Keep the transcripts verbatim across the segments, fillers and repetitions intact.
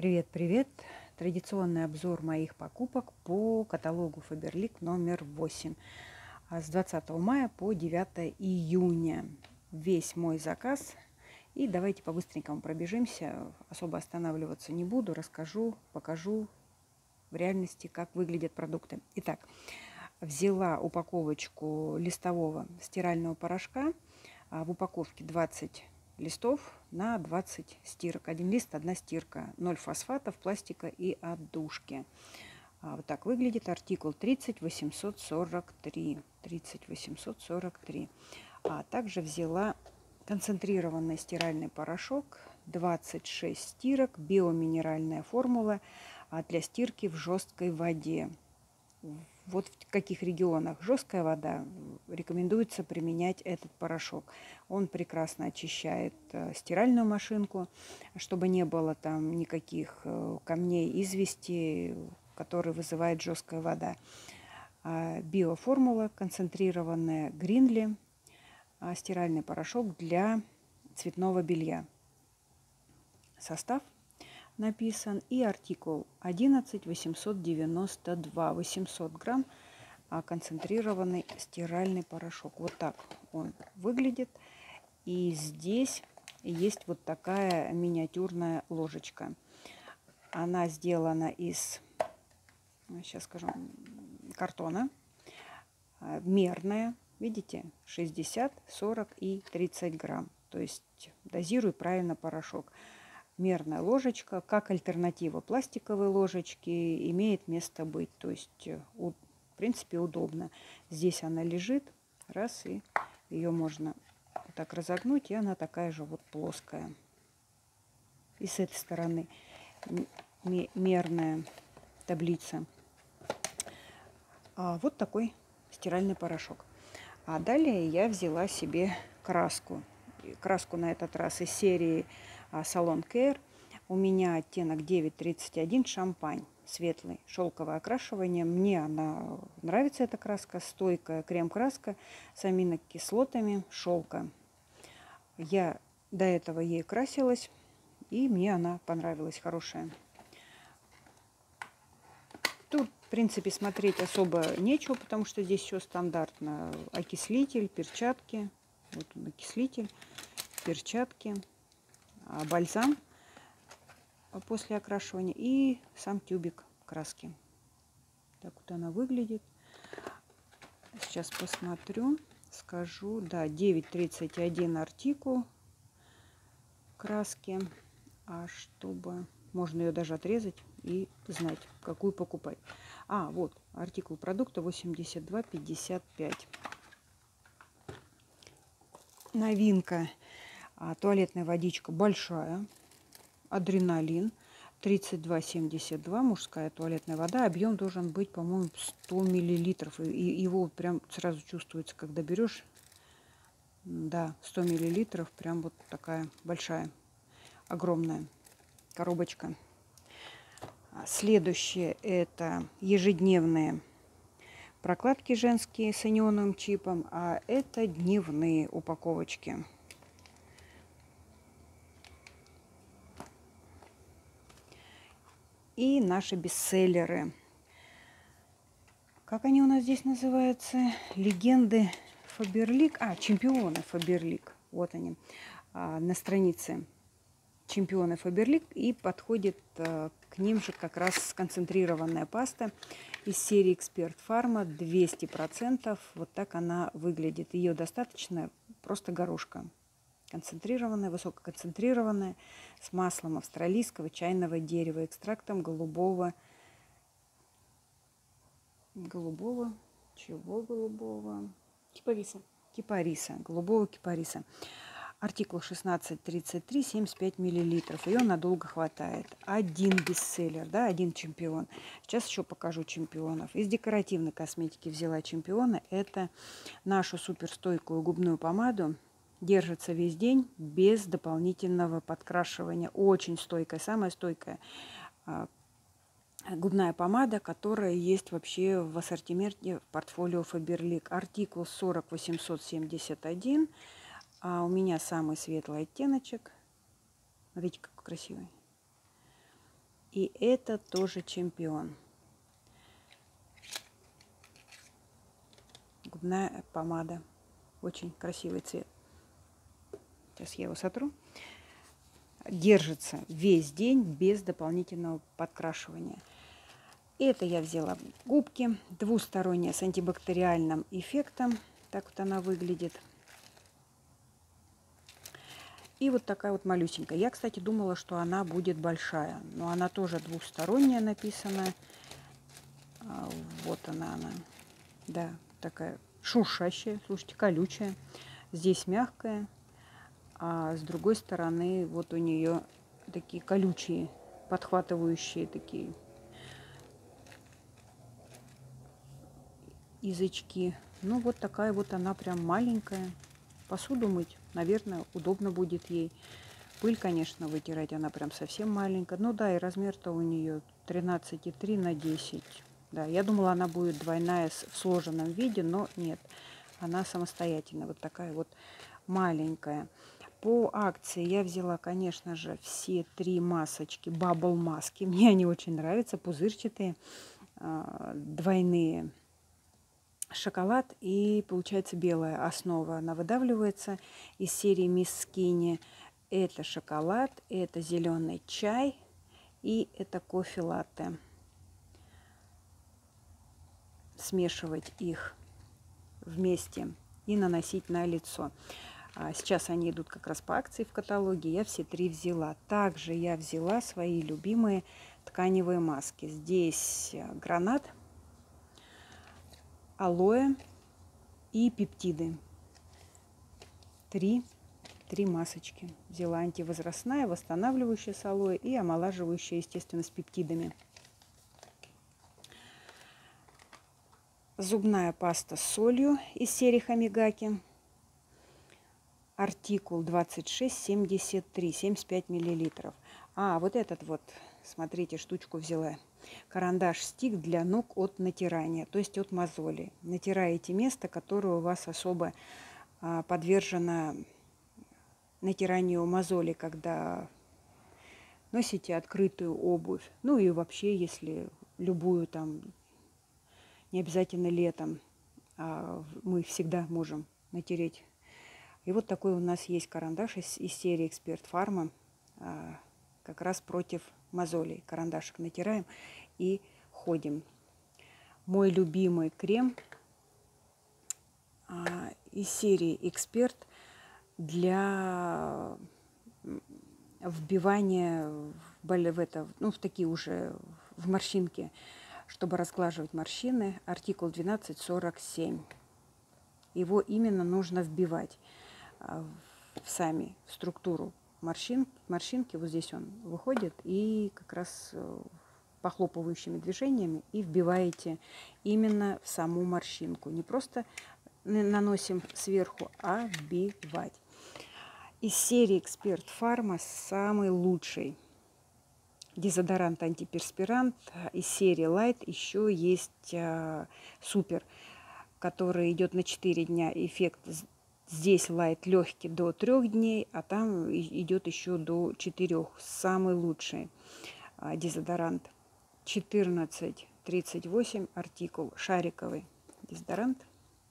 Привет-привет! Традиционный обзор моих покупок по каталогу Faberlic номер восемь с двадцатого мая по девятое июня. Весь мой заказ. И давайте по-быстренькому пробежимся. Особо останавливаться не буду. Расскажу, покажу в реальности, как выглядят продукты. Итак, взяла упаковочку листового стирального порошка. В упаковке двадцать листов на двадцать стирок. Один лист, одна стирка. ноль фосфатов, пластика и отдушки. А вот так выглядит артикул тридцать восемьсот сорок три. тридцать восемьсот сорок три. А также взяла концентрированный стиральный порошок. двадцать шесть стирок. Биоминеральная формула для стирки в жесткой воде. Вот в каких регионах жесткая вода, рекомендуется применять этот порошок. Он прекрасно очищает стиральную машинку, чтобы не было там никаких камней, извести, которые вызывает жесткая вода. Биоформула концентрированная Гринли, стиральный порошок для цветного белья. Состав написан и артикул одиннадцать восемьсот девяносто два. восемьсот грамм концентрированный стиральный порошок. Вот так он выглядит. И здесь есть вот такая миниатюрная ложечка. Она сделана из, сейчас скажу, картона. Мерная. Видите? шестьдесят, сорок и тридцать грамм. То есть дозируй правильно порошок. Мерная ложечка, как альтернатива пластиковой ложечки, имеет место быть. То есть, в принципе, удобно. Здесь она лежит, раз, и ее можно вот так разогнуть, и она такая же вот плоская. И с этой стороны мерная таблица. А вот такой стиральный порошок. А далее я взяла себе краску. Краску на этот раз из серии Salon Care. У меня оттенок девять тридцать один, шампань, светлый, шелковое окрашивание. Мне она нравится, эта краска, стойкая крем-краска с аминокислотами шелка. Я до этого ей красилась, и мне она понравилась, хорошая. Тут, в принципе, смотреть особо нечего, потому что здесь все стандартно. Окислитель, перчатки. Вот он, окислитель, перчатки, бальзам после окрашивания и сам тюбик краски. Так вот она выглядит. Сейчас посмотрю, скажу. Да, девять тридцать один артикул краски. А чтобы можно ее даже отрезать и знать, какую покупать. А, вот артикул продукта восемьдесят два пятьдесят пять. Новинка. А, туалетная водичка большая. Адреналин. тридцать два семьдесят два. Мужская туалетная вода. Объем должен быть, по-моему, сто миллилитров. И его прям сразу чувствуется, когда берешь. Да, сто миллилитров. Прям вот такая большая, огромная коробочка. Следующее это ежедневные прокладки женские с анионовым чипом. А это дневные упаковочки. И наши бестселлеры. Как они у нас здесь называются? Легенды Faberlic. А, чемпионы Faberlic. Вот они. А, на странице чемпионы Faberlic. И подходит а, к ним же как раз сконцентрированная паста из серии Эксперт Фарма. двести процентов. Вот так она выглядит. Ее достаточно просто горошка. Концентрированная, высококонцентрированная, с маслом австралийского чайного дерева, экстрактом голубого, голубого, чего голубого? Кипариса. Кипариса, голубого кипариса. Артикул шестнадцать тридцать три, семьдесят пять миллилитров. Ее надолго хватает. Один бестселлер, да, один чемпион. Сейчас еще покажу чемпионов. Из декоративной косметики взяла чемпиона. Это нашу суперстойкую губную помаду. Держится весь день без дополнительного подкрашивания. Очень стойкая, самая стойкая а, губная помада, которая есть вообще в ассортименте в портфолио Faberlic. Артикул сорок восемьсот семьдесят один. А у меня самый светлый оттеночек. Смотрите, какой красивый. И это тоже чемпион. Губная помада. Очень красивый цвет. Сейчас я его сотру. Держится весь день без дополнительного подкрашивания. Это я взяла губки. Двусторонняя с антибактериальным эффектом. Так вот она выглядит. И вот такая вот малюсенькая. Я, кстати, думала, что она будет большая. Но она тоже двусторонняя написана. Вот она она. Да, такая шуршащая. Слушайте, колючая. Здесь мягкая. А с другой стороны вот у нее такие колючие, подхватывающие такие язычки. Ну вот такая вот она прям маленькая. Посуду мыть, наверное, удобно будет ей. Пыль, конечно, вытирать она прям совсем маленькая. Ну да, и размер-то у нее тринадцать и три на десять. Да, я думала, она будет двойная в сложенном виде, но нет. Она самостоятельная, вот такая вот маленькая. По акции я взяла, конечно же, все три масочки, бабл маски. Мне они очень нравятся, пузырчатые, двойные. Шоколад и получается белая основа. Она выдавливается из серии Мисс Скинни. Это шоколад, это зеленый чай и это кофе латте. Смешивать их вместе и наносить на лицо. Сейчас они идут как раз по акции в каталоге. Я все три взяла. Также я взяла свои любимые тканевые маски. Здесь гранат, алоэ и пептиды. Три, три масочки. Взяла антивозрастная, восстанавливающая с алоэ и омолаживающая, естественно, с пептидами. Зубная паста с солью из серии Хамигаки. Артикул двадцать шесть семьдесят три, семьдесят пять миллилитров. А, вот этот вот, смотрите, штучку взяла. Карандаш-стик для ног от натирания, то есть от мозолей. Натираете место, которое у вас особо а, подвержено натиранию мозолей, когда носите открытую обувь. Ну и вообще, если любую там, не обязательно летом, а мы всегда можем натереть. И вот такой у нас есть карандаш из, из серии Эксперт Фарма, а, как раз против мозолей. Карандашик натираем и ходим. Мой любимый крем а, из серии Эксперт для вбивания в, в, это, ну, в такие уже в морщинки, чтобы разглаживать морщины. Артикул двенадцать сорок семь. Его именно нужно вбивать в сами в структуру морщин, морщинки. Вот здесь он выходит и как раз похлопывающими движениями и вбиваете именно в саму морщинку. Не просто наносим сверху, а вбивать. Из серии Эксперт Фарма самый лучший дезодорант антиперспирант. Из серии Light еще есть а, Супер, который идет на четыре дня. Эффект здесь Light легкий до трёх дней, а там идет еще до четырёх. Самый лучший а, дезодорант. четырнадцать тридцать восемь артикул. Шариковый дезодорант.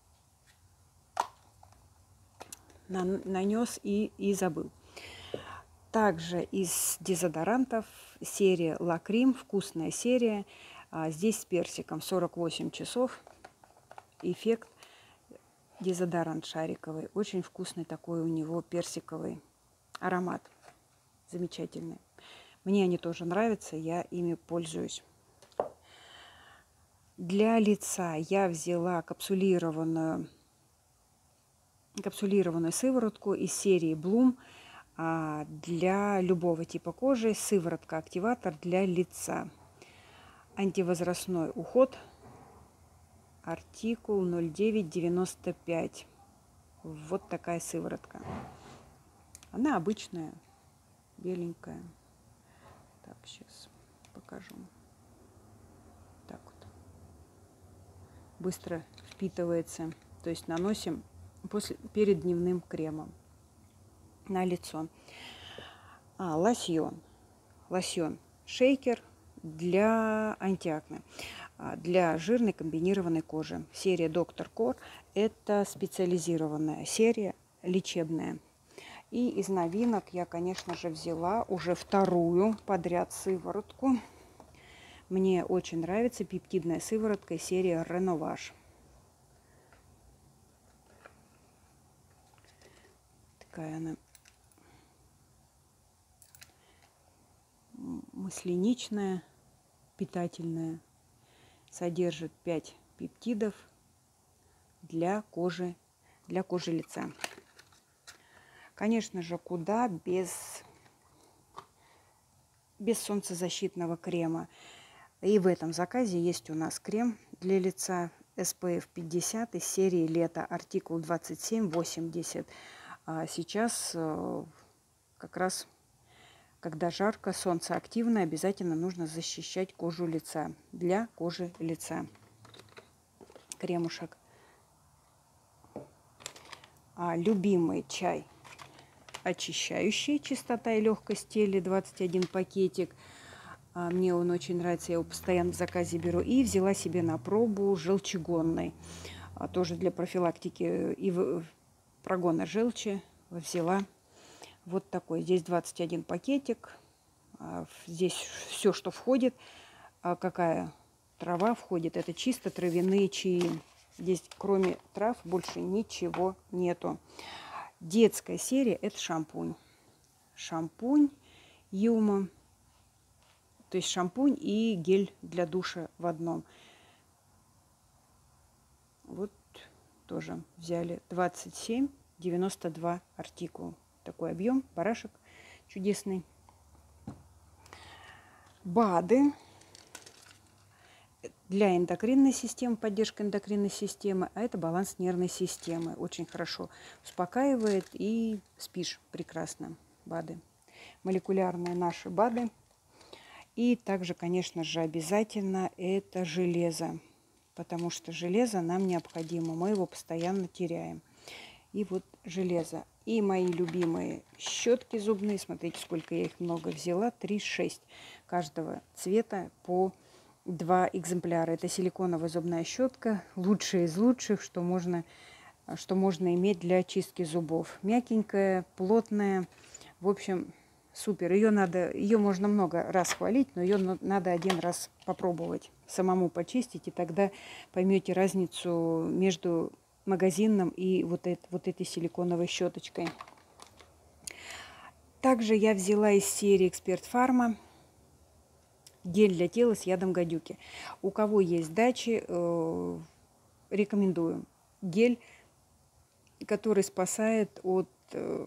Нанес и, и забыл. Также из дезодорантов серия Лакрим, вкусная серия. А, здесь с персиком сорок восемь часов. Эффект дезодорант шариковый. Очень вкусный такой у него персиковый аромат. Замечательный. Мне они тоже нравятся, я ими пользуюсь. Для лица я взяла капсулированную, капсулированную сыворотку из серии Bloom. Для любого типа кожи сыворотка-активатор для лица. Антивозрастной уход. Артикул ноль девять девяносто пять. Вот такая сыворотка. Она обычная, беленькая. Так, сейчас покажу. Так вот. Быстро впитывается. То есть наносим после, перед дневным кремом на лицо. А, лосьон. Лосьон шейкер для антиакне, для жирной комбинированной кожи. Серия доктор Кор – это специализированная серия, лечебная. И из новинок я, конечно же, взяла уже вторую подряд сыворотку. Мне очень нравится пептидная сыворотка серии Реноваж. Такая она масляничная, питательная. Содержит пять пептидов для кожи, для кожи лица. Конечно же, куда без, без солнцезащитного крема. И в этом заказе есть у нас крем для лица эс пэ эф пятьдесят из серии Лето, артикул двадцать семь восемьдесят. А сейчас как раз, когда жарко, солнце активно, обязательно нужно защищать кожу лица. Для кожи лица. Кремушек. А любимый чай очищающий, чистота и легкость теле, двадцать один пакетик. А мне он очень нравится, я его постоянно в заказе беру. И взяла себе на пробу желчегонный. А тоже для профилактики и прогона желчи взяла вот такой. Здесь двадцать один пакетик. Здесь все, что входит. А какая трава входит, это чисто травяные чаи. Здесь кроме трав больше ничего нету. Детская серия – это шампунь. Шампунь Юма. То есть шампунь и гель для душа в одном. Вот тоже взяли двадцать семь девяносто два артикул. Такой объем, барашек чудесный. БАДы для эндокринной системы, поддержка эндокринной системы, а это баланс нервной системы. Очень хорошо успокаивает и спишь прекрасно. БАДы. Молекулярные наши БАДы. И также, конечно же, обязательно это железо, потому что железо нам необходимо, мы его постоянно теряем. И вот железо. И мои любимые щетки зубные, смотрите, сколько я их много взяла, три-шесть каждого цвета по два экземпляра. Это силиконовая зубная щетка, лучшая из лучших, что можно, что можно иметь для очистки зубов. Мягенькая, плотная, в общем, супер. Ее надо, ее можно много раз хвалить, но ее надо один раз попробовать, самому почистить, и тогда поймете разницу между магазинным и вот, это, вот этой силиконовой щеточкой. Также я взяла из серии Эксперт Фарма гель для тела с ядом гадюки. У кого есть дачи, э, рекомендую. Гель, который спасает от... Э,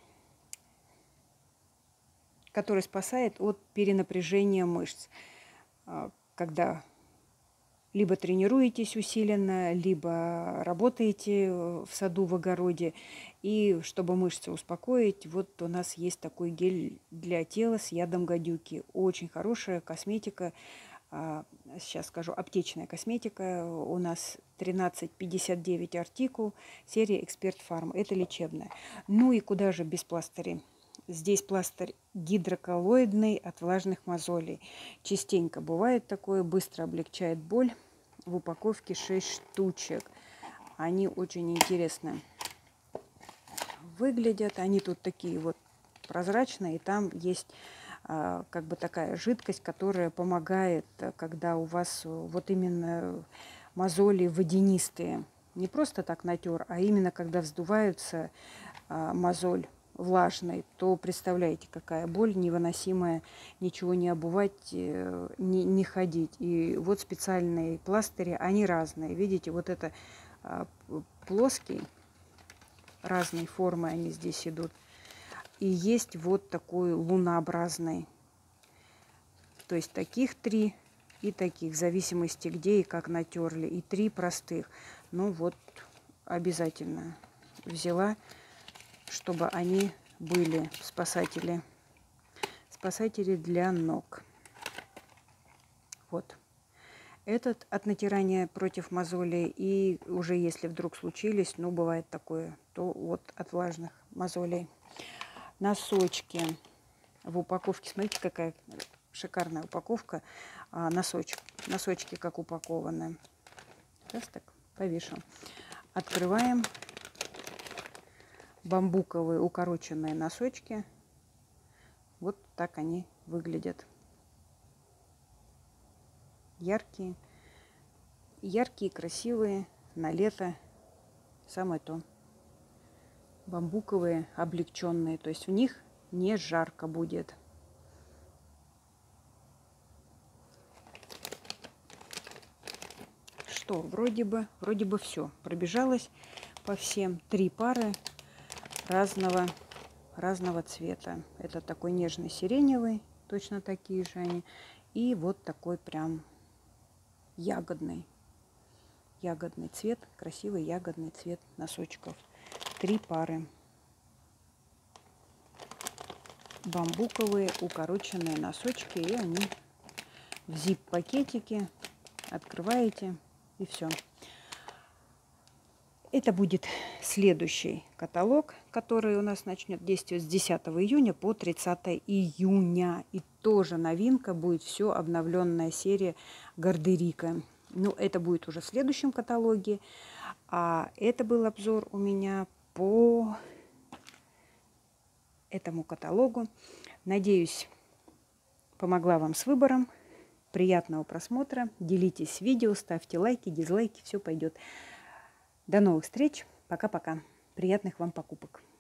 который спасает от перенапряжения мышц, когда либо тренируетесь усиленно, либо работаете в саду, в огороде. И чтобы мышцы успокоить, вот у нас есть такой гель для тела с ядом гадюки. Очень хорошая косметика. Сейчас скажу, аптечная косметика. У нас тринадцать пятьдесят девять артикул, серия Эксперт Фарм. Это лечебная. Ну и куда же без пластырей? Здесь пластырь гидроколлоидный от влажных мозолей. Частенько бывает такое, быстро облегчает боль. В упаковке шесть штучек. Они очень интересно выглядят. Они тут такие вот прозрачные. И там есть а, как бы такая жидкость, которая помогает, когда у вас вот именно мозоли водянистые. Не просто так натер, а именно когда вздуваются а, мозоль влажной, то представляете, какая боль невыносимая, ничего не обувать, не, не ходить. И вот специальные пластыри, они разные. Видите, вот это а, плоский, разной формы они здесь идут. И есть вот такой лунообразный. То есть таких три и таких, в зависимости где и как натерли. И три простых. Ну вот, обязательно взяла, чтобы они были спасатели, спасатели для ног. Вот. Этот от натирания против мозолей. И уже если вдруг случились, ну бывает такое, то вот от влажных мозолей. Носочки в упаковке. Смотрите, какая Шикарная упаковка. А, носочек, носочки как упакованы. Сейчас так повешу. Открываем. Бамбуковые укороченные носочки. Вот так они выглядят. Яркие. Яркие, красивые. На лето. Самое то. Бамбуковые, облегченные. То есть в них не жарко будет. Что, вроде бы, вроде бы все. Пробежалась по всем. Три пары разного, разного цвета. Это такой нежный сиреневый, точно такие же они. И вот такой прям ягодный. Ягодный цвет, красивый ягодный цвет носочков. Три пары. Бамбуковые укороченные носочки. И они в зип-пакетике. Открываете и все. Это будет следующий каталог, который у нас начнет действовать с десятого июня по тридцатое июня. И тоже новинка будет все обновленная серия Гардерика. Ну, это будет уже в следующем каталоге. А это был обзор у меня по этому каталогу. Надеюсь, помогла вам с выбором. Приятного просмотра. Делитесь видео, ставьте лайки, дизлайки, все пойдет. До новых встреч. Пока-пока. Приятных вам покупок.